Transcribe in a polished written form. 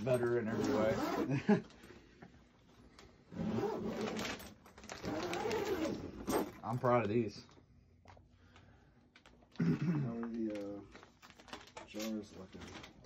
better in every way. I'm proud of these. How are the jars looking?